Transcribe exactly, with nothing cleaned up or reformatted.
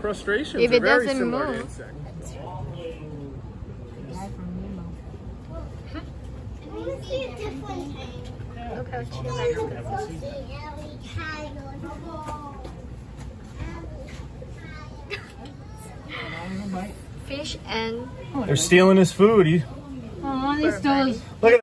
frustrations if are it very doesn't similar to move. insects. Look how chill. Fish and They're stealing his food. He, Oh, they stole his look at